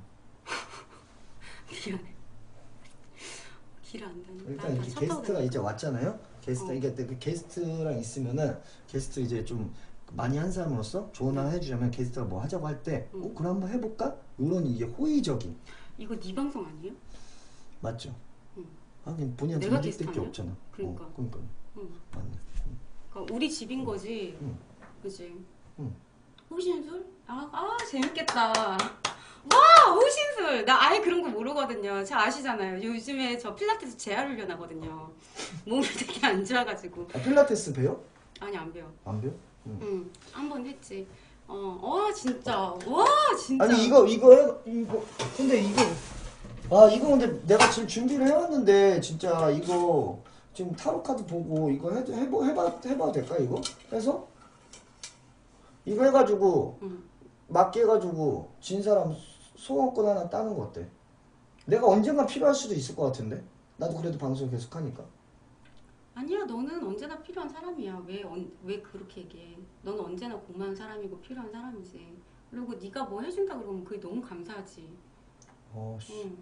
미안해. 길 안 다녀. 일단 나 이렇게 차 타고 게스트가 다녀. 이제 왔잖아요. 게스트 어. 이게 그 게스트랑 있으면은 게스트 이제 좀 많이 한 사람으로서 조언 하나 해주자면 게스트가 뭐 하자고 할 때, 응. 어 그럼 한번 해볼까? 이런 이제 호의적인 이거 네 방송 아니에요? 맞죠? 응. 하긴 본인한테 내가 이길 게스트 게 아니야? 없잖아. 그러니까. 어, 그러니까 응. 맞네. 그러니까 우리 집인 거지. 응. 그지? 응. 호신술? 아, 아 재밌겠다. 와 호신술. 나 아예 그런 거 모르거든요. 잘 아시잖아요. 요즘에 저 필라테스 재활 훈련하거든요. 몸이 되게 안 좋아가지고. 아, 필라테스 배워? 아니 안 배워. 안 배워? 응. 응, 한 번 했지. 어, 와 진짜, 와 진짜. 아니 이거 이거 해 이거 근데 이거 아 이거 근데 내가 지금 준비를 해왔는데 진짜 이거 지금 타로 카드 보고 이거 해 해보 해봐 해봐도 될까 이거 해서 이거 해가지고 응. 맞게 해가지고 진 사람 소원권 하나 따는 거 어때? 내가 언젠가 필요할 수도 있을 것 같은데 나도 그래도 방송 계속 하니까. 아니야, 너는 언제나 필요한 사람이야. 왜, 언, 왜 그렇게 얘기해? 너는 언제나 고마운 사람이고 필요한 사람이지. 그리고 네가 뭐 해준다 그러면 그게 너무 감사하지. 어, 씨. 응.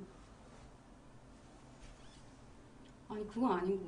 아니 그건 아니고.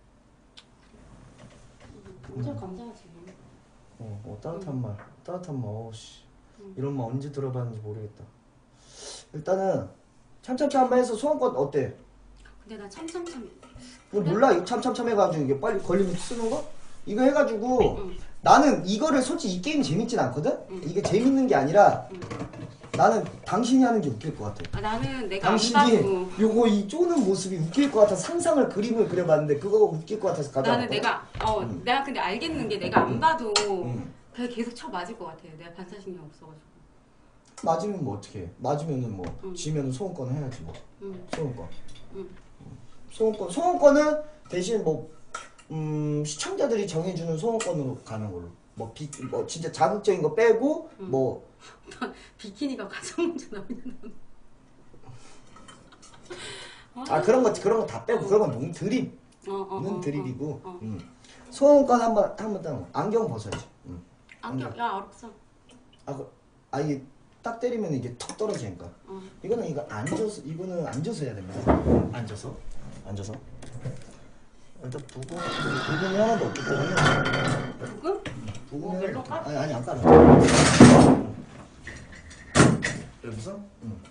언제 감사하지. 어, 어 따뜻한 말, 따뜻한 말, 어씨 응. 이런 말 언제 들어봤는지 모르겠다. 일단은 참참참 한번 해서 소원권 어때? 근데 나 참참참. 이거 그래? 몰라? 이거 참참참 해가지고 이게 빨리 걸리면 쓰는 거? 이거 해가지고 응. 나는 이거를 솔직히 이 게임이 재밌진 않거든? 응. 이게 재밌는 게 아니라 응. 나는 당신이 하는 게 웃길 것 같아. 아, 나는 내가 안 당신이 봐도. 요거 이 쪼는 모습이 웃길 것 같아. 상상을 그림을 그려봤는데 그거가 웃길 것 같아서 가져왔거든. 나는 내가 어 응. 내가 근데 알겠는 게 내가 안 봐도 응. 그게 계속 쳐 맞을 것 같아. 내가 반사신경 없어가지고. 맞으면 뭐 어떻게 해? 맞으면은 뭐 응. 지면은 소원권 해야지 뭐. 응. 소원권. 응. 소원권. 소원권은 대신 뭐 음, 시청자들이 정해주는 소원권으로 가는 걸로. 뭐, 비, 뭐 진짜 자극적인 거 빼고 응. 뭐 비키니가 가장 먼저 나오냐. 아 그런 거 그런 거 다 빼고 그런 건 농 드립. 어, 어, 는 어, 드립이고. 어, 어. 음. 소원권 한번 한번 따는 거. 안경 벗어야지. 음. 안경 야 알았어. 아, 그, 아 이게 딱 때리면 이게 턱 떨어지니까. 어. 이거는 이거 앉아서 이거는 앉아서 해야 됩니다. 앉아서 앉아서. 일단 부금 부금이 하나도 없기 때문에. 부금? 부금이 어, 멜로 하나도 깔? 없- 아니 아니 안 깔아. 여기서? 응.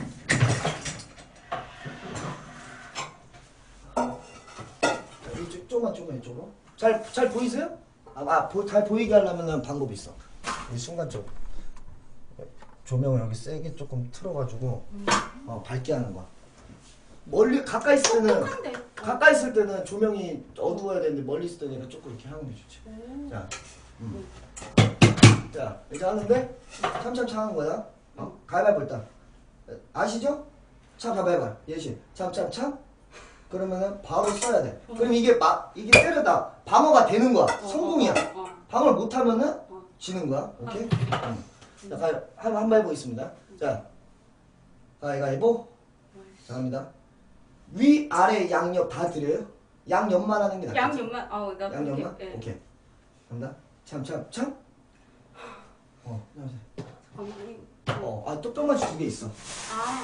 이쪽 조금만 조금만 이쪽으로. 잘 잘 보이세요? 아, 아 보, 잘 보이게 하려면은 방법이 있어. 이 순간적으로 조명을 여기 세게 조금 틀어가지고 어, 밝게 하는 거야. 멀리 가까이 있을 때는 똑똑한데. 가까이 있을 때는 조명이 어두워야 되는데 멀리 있을 때는 조금 이렇게 하는 게 좋지. 오. 자, 음. 자 이제 하는데 참참참 하는 거야. 어? 가위바위보 일단 아시죠? 참 가위바위보 예시 참참참 그러면은 바로 써야 돼. 그럼 이게 막 이게 때려다 방어가 되는 거야. 어, 성공이야. 어, 어. 방어를 못하면은 어. 지는 거야. 오케이? 응. 자, 가위 한번 한번 해보겠습니다. 자, 가위바위보. 자, 갑니다. 위 아래 양옆 다 드려요. 양옆만 하는 게 낫겠지. 양옆만 어나 양옆만? 예. 오케이. 갑니다. 참참 참. 어, 잠깐만. 잠깐만. 어, 아 똑똑만치 두 개 있어. 아.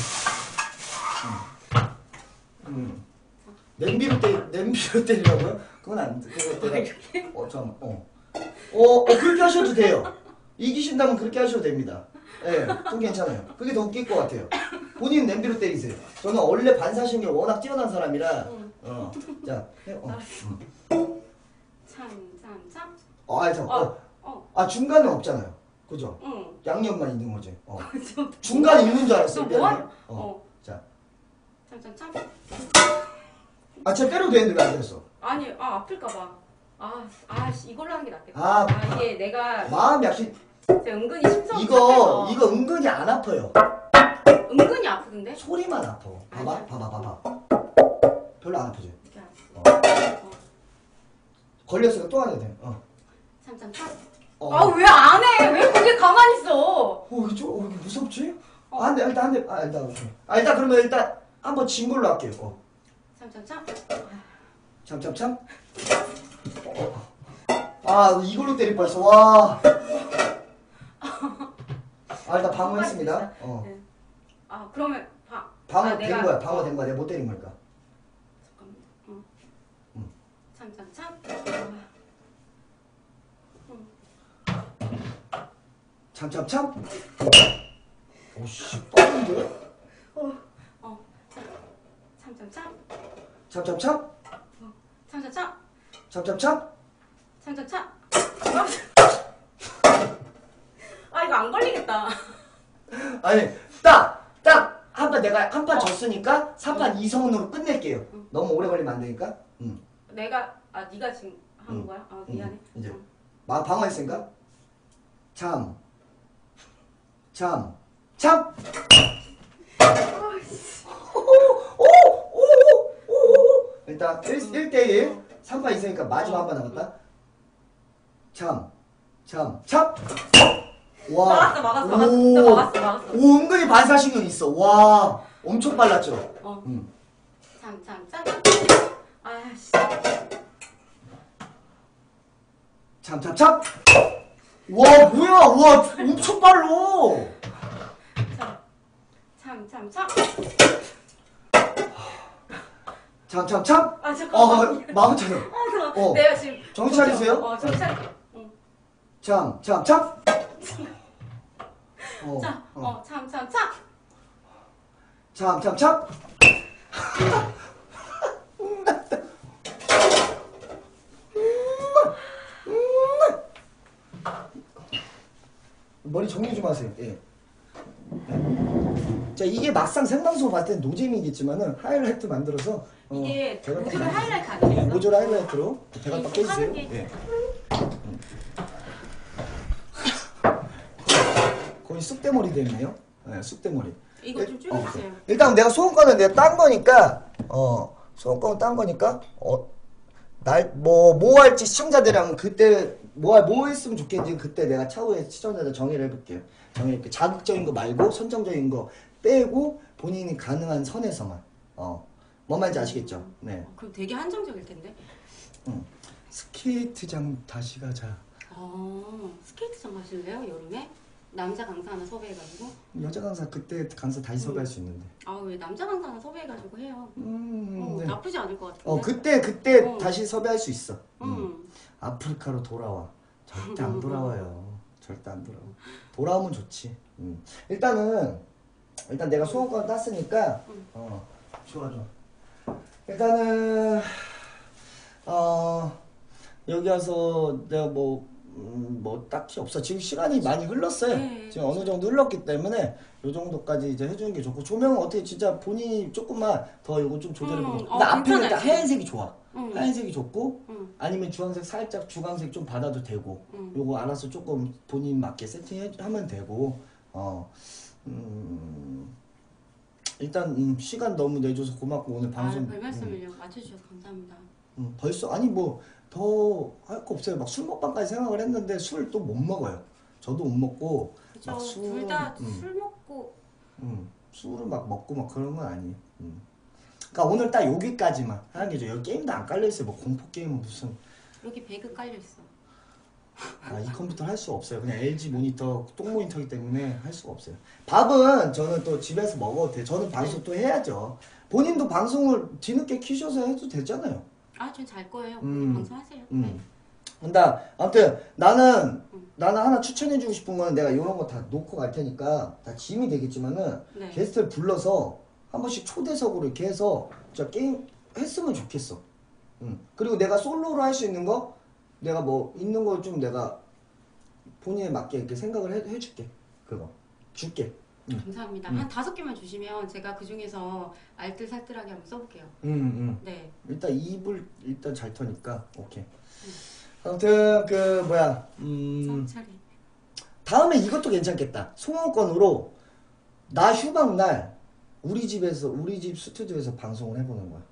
음. 냄비로 때 냄비로 때리라고요? 그건 안 돼. 그거 내가 어 잠깐 어. 어, 어 그렇게 하셔도 돼요. 이기신다면 그렇게 하셔도 됩니다. 예, 네, 그건 괜찮아요. 그게 더 웃길 것 같아요. 본인 냄비로 때리세요. 저는 원래 반사신경 워낙 뛰어난 사람이라. 응. 어, 자, 해, 어. 음. 참참참. 어, 아, 잠깐. 어. 어. 어. 아 중간은 없잖아요. 그죠? 응. 양옆만 있는 거지. 어. 좀 중간에 있는 줄 알았어요. 또 뭐? 미안해. 어. 어. 자, 참참참. 아, 제가 때려도 되는데 왜 안 됐어? 아니, 아 아플까봐. 아, 아, 씨, 이걸로 하는 게 낫겠다. 아, 아, 이게 내가 마음 약시 진짜 은근히 심성 이거 착해서 이거 은근히 안 아파요. 은근히 아프던데? 소리만 아파. 봐봐, 아니야. 봐봐, 봐봐. 별로 안 아프지? 이렇게 아프. 어. 어. 걸렸으니까 또 하게 돼. 어. 참참참. 어. 아, 왜 안 해? 왜 거기 가만히 있어? 어, 이게 좀, 어, 이게 무섭지? 어. 아, 한 대, 일단 한 대, 아, 일단, 오케이. 아, 일단 그러면 일단 한번 진 걸로 할게요. 어. 참참참. 참, 참, 참. 어. 아, 이걸로 때릴 뻔했어. 와. 아, 일단 방어했습니다. 어. 네. 아, 그러면 방 방어 아, 된 내가- 거야. 방어 어. 된 거야. 내가 못 때린 거니까. 잠깐만. 어. 응. 참참참. 참, 참, 참. 오씨, 빠른데? 어. 어. 참참참. 참, 참, 참. 참참참. 참, 참, 참. 참참참. 아, 이거 안 걸리겠다. 아니 딱 딱 한 판 내가 한 판 어. 졌으니까 삼 판 이 선으로 끝낼게요. 응. 너무 오래 걸리면 안 되니까. 응. 내가 아 네가 지금 하는 응. 거야? 아 응. 미안해. 이제 응. 막 방어했으니까 참. 참. 참. 일단 일 대 일 삼 판 있으니까 마지막 한 판 남았다. 참. 참. 참. 와. 막았어 막았어 막았어. 오. 나 막았어 막았어. 오, 은근히 반사신경 있어. 와. 엄청 빨랐죠? 어. 응. 참 참 참. 아씨. 참, 참, 참! 와, 뭐야! 와, 엄청 빨라! 참 참 참. 참, 참, 참! 아 어, 잠깐만. 마음 차려. 아 잠깐. 어. 내가 지금 정신 차리세요? 어 정신 차릴게. 응. 참, 참, 참! 어, 자, 어. 어, 참, 참, 참. 참, 참, 참! 머리 정리 좀 하세요. 예. 자, 이게 막상 생방송 봤을 땐 노잼이겠지만은 하이라이트 만들어서 어, 이게 대가 딱 모듈 만들어서. 하이라이트 아니겠어? 네, 모듈 하이라이트로 대가 딱 깨주세요. 하는 게- 예. 거의 쑥대머리 됐네요. 네, 쑥대머리. 이거 좀 줄여주세요. 어, 일단 내가 소원권은 내가 딴 거니까 어 소원권은 딴 거니까 어날 뭐 뭐 할지 시청자들이랑 그때 뭐, 뭐 했으면 좋겠는지 그때 내가 차후에 시청자들 정의를 해볼게요. 정의를 자극적인 거 말고 선정적인 거 빼고 본인이 가능한 선에서만 어뭔 말인지 아시겠죠? 네. 어, 그럼 되게 한정적일 텐데. 응. 스케이트장 다시 가자. 어, 스케이트장 가실래요? 여름에? 남자 강사 하나 섭외해가지고. 여자 강사 그때 강사 다시 섭외할 수 있는데. 아, 왜 남자 강사 하나 섭외해가지고 해요? 음. 어, 네. 나쁘지 않을 것 같은데. 어 그때 그때 어. 다시 섭외할 수 있어. 음. 음. 아프리카로 돌아와. 절대 안 돌아와요. 절대 안 돌아와. 돌아오면 좋지. 음. 일단은 일단 내가 소원권 땄으니까 음. 어 좋아 좋아. 일단은 어 여기 와서 내가 뭐 음, 뭐 딱히 없어. 지금 시간이 많이 흘렀어요. 네, 지금 어느 정도 흘렀기 때문에 요 정도까지 이제 해주는 게 좋고 조명은 어떻게 진짜 본인이 조금만 더 이거 좀 조절해보고. 음, 근데 어, 앞에는 괜찮아요. 일단 하얀색이 좋아. 음. 하얀색이 좋고 음. 아니면 주황색 살짝 주황색 좀 받아도 되고 음. 요거 알아서 조금 본인 맞게 세팅하면 되고 어 음, 일단 음, 시간 너무 내줘서 고맙고 오늘 방송 아, 별 음, 말씀을요. 맞춰주셔서 감사합니다. 음, 벌써 아니 뭐 더 할 거 없어요. 막 술 먹방까지 생각을 했는데 술 또 못 먹어요. 저도 못 먹고 그쵸. 막 술, 둘 다 음. 술 먹고. 음, 술을 막 먹고 막 그런 건 아니에요. 음. 그러니까 오늘 딱 여기까지만 하는 게죠. 여기 게임도 안 깔려 있어요. 뭐 공포 게임은 무슨 여기 배그 깔려있어. 아, 이 컴퓨터 할 수 없어요. 그냥 엘지 모니터, 똥 모니터이기 때문에 할 수가 없어요. 밥은 저는 또 집에서 먹어도 돼요. 저는 방송 또 해야죠. 본인도 방송을 뒤늦게 키셔서 해도 되잖아요. 아, 전 잘 거예요. 음. 방송하세요. 음. 네. 근데 아무튼 나는 음. 나는 하나 추천해주고 싶은 거는 내가 이런 거 다 놓고 갈 테니까 다 짐이 되겠지만은 네. 게스트를 불러서 한 번씩 초대석으로 이렇게 해서 진짜 게임 했으면 좋겠어. 음. 그리고 내가 솔로로 할 수 있는 거 내가 뭐 있는 걸 좀 내가 본인에 맞게 이렇게 생각을 해, 해줄게. 그거 줄게. 음. 감사합니다. 음. 한 다섯 개만 주시면 제가 그 중에서 알뜰살뜰하게 한번 써볼게요. 음, 음. 네. 일단 입을 일단 잘 터니까 오케이. 아무튼 그 뭐야 음 차리. 다음에 이것도 괜찮겠다. 송원권으로 나 휴방 날 우리 집에서 우리 집 스튜디오에서 방송을 해보는 거야.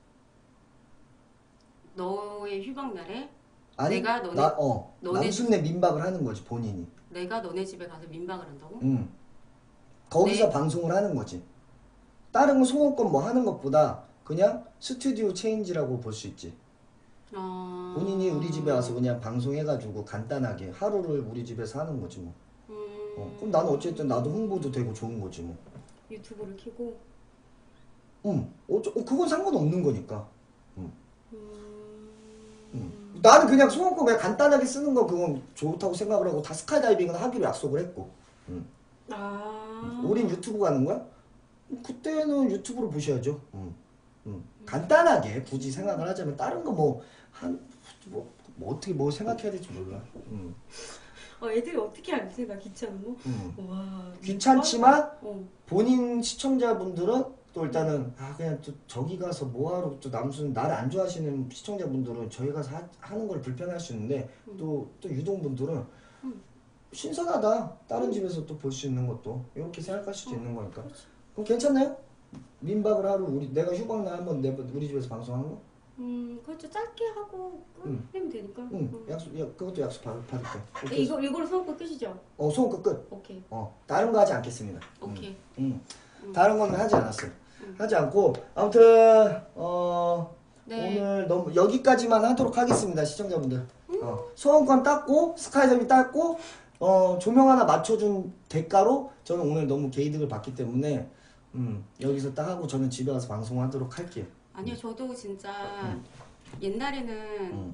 너의 휴방 날에 아니 내가 너네- 나어 너네 남순내 민박을 하는 거지 본인이. 내가 너네 집에 가서 민박을 한다고? 응. 거기서 네. 방송을 하는 거지. 다른 거 송원권 뭐 하는 것보다 그냥 스튜디오 체인지라고 볼 수 있지. 어... 본인이 우리 집에 와서 그냥 방송해가지고 간단하게 하루를 우리 집에서 하는 거지 뭐. 음... 어, 그럼 나는 어쨌든 나도 홍보도 되고 좋은 거지 뭐. 유튜브를 켜고 응. 어, 저, 어, 그건 상관없는 거니까. 응. 음... 응. 나는 그냥 송원권 그냥 간단하게 쓰는 거 그건 좋다고 생각을 하고 다 스카이다이빙은 하기로 약속을 했고. 응. 아... 우린 유튜브 가는 거야? 그때는 유튜브로 보셔야죠. 응. 응. 간단하게 굳이 생각을 하자면 다른 거 뭐 한 뭐 뭐 어떻게 뭐 생각해야 될지 몰라. 응. 어, 애들이 어떻게 알지? 나 귀찮은 거? 음. 와. 귀찮지만 어. 본인 시청자분들은 또 일단은 아 그냥 또 저기 가서 뭐하러 또 남순 나를 안 좋아하시는 시청자분들은 저기 가서 하, 하는 걸 불편할 수 있는데 음. 또 또 유동분들은 음. 신선하다 다른 음. 집에서 또 볼 수 있는 것도 이렇게 생각할 수도 어, 있는 거니까 그렇지. 그럼 괜찮나요? 민박을 하루 우리 내가 휴방 날 한번 내 우리 집에서 방송하는 거? 음, 그렇죠. 짧게 하고 음. 끝내면 되니까. 응 음. 약속 야 그것도 약속 받, 받을게. 네, 오케이. 이거 이거로 수업도 끝이죠? 어 소원 끝 끝. 오케이. 어 다른 거 하지 않겠습니다. 오케이. 응. 음. 다른 거는 하지 않았어요. 음. 하지 않고 아무튼 어 네. 오늘 너무 여기까지만 하도록 하겠습니다 시청자분들. 어 소원권 땄고 스카이점이 땄고 어 조명 하나 맞춰준 대가로 저는 오늘 너무 개이득을 봤기 때문에 음 여기서 딱 하고 저는 집에 가서 방송하도록 할게요. 아니요, 저도 진짜 음. 옛날에는 음.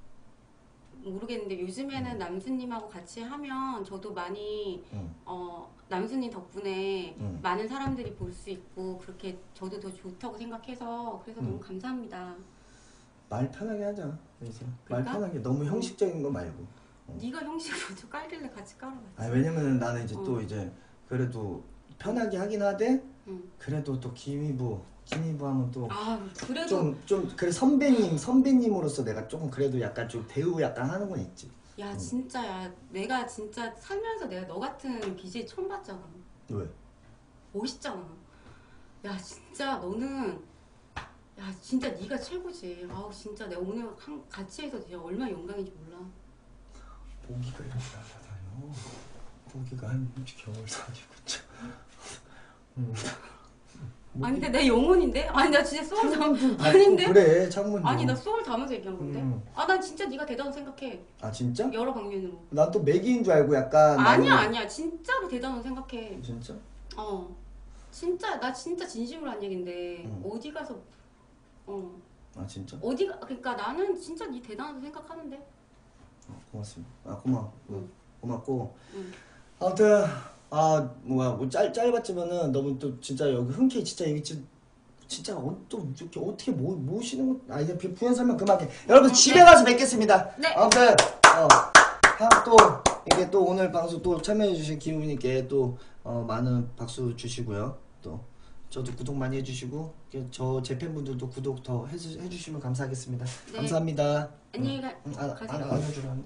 모르겠는데 요즘에는 남수님하고 같이 하면 저도 많이 음. 어, 남수님 덕분에 음. 많은 사람들이 볼 수 있고 그렇게 저도 더 좋다고 생각해서 그래서 음. 너무 감사합니다. 말 편하게 하자. 그래서 그럴까? 말 편하게 너무 형식적인 거 말고. 어. 네가 형식으로 좀 깔길래 같이 깔아봤지. 아 왜냐면은 나는 이제 어. 또 이제 그래도 편하게 하긴 하되 응. 그래도 또 김희부 김희부 하면 또 아 그래도 좀 좀 그래 선배님 선배님으로서 내가 조금 그래도 약간 좀 대우 약간 하는 건 있지. 야 음. 진짜야 내가 진짜 살면서 내가 너 같은 비제이 처음 봤잖아. 왜? 멋있잖아. 야 진짜 너는 야 진짜 네가 최고지. 아우 진짜 내가 오늘 한, 같이 해서 진짜 얼마나 영광인지 몰라. 모기가 이렇게 날아다녀. 모기가 한 겨울 사니고 참. 음. 아니 근데 내 영혼인데? 아니 나 진짜 소울 담 창문 좀 닫고 아닌데? 그래 창문 좀. 아니 나 소울 담아서 얘기한 건데? 음. 아 난 진짜 네가 대단하다고 생각해. 아 진짜? 여러 방면으로. 난 또 매기인 줄 알고 약간. 아니야 나는- 아니야 진짜로 대단하다고 생각해. 진짜? 어 진짜 나 진짜 진심으로 한 얘긴데 음. 어디 가서 어 아 진짜? 어디가 그러니까 나는 진짜 네 대단하다고 생각하는데. 어, 고맙습니다. 아 고마워. 응. 고맙고. 응. 아무튼 아 뭐야 뭐 짧 짧았지만은 너무 또 진짜 여기 흔쾌히 진짜 이게 진- 진짜 어, 또 이렇게 어떻게 모, 모시는 거 아 이제 부연 설명 그만해. 여러분 집에 가서 뵙겠습니다. 네. 아무튼 어, 하- 또 이게 또 오늘 방송 또 참여해주신 김우님께 또 어, 많은 박수 주시고요. 또 저도 구독 많이 해주시고 저 제 팬분들도 구독 더 해주, 해주시면 감사하겠습니다. 네. 감사합니다. 안녕히 가 응, 안, 안, 가세요. 안 해주라.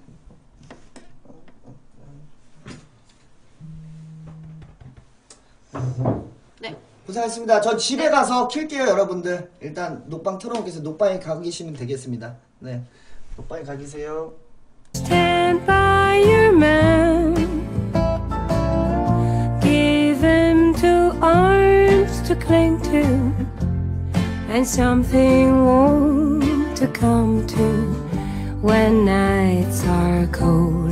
네. 고생하셨습니다. 전 집에 가서 킬게요, 여러분들. 일단 녹방 틀어놓고 계세요. 녹방에 가고 계시면 되겠습니다. 네, 녹방에 가 계세요. Stand by your man. Give him two arms to cling to, and something warm to come to when nights are cold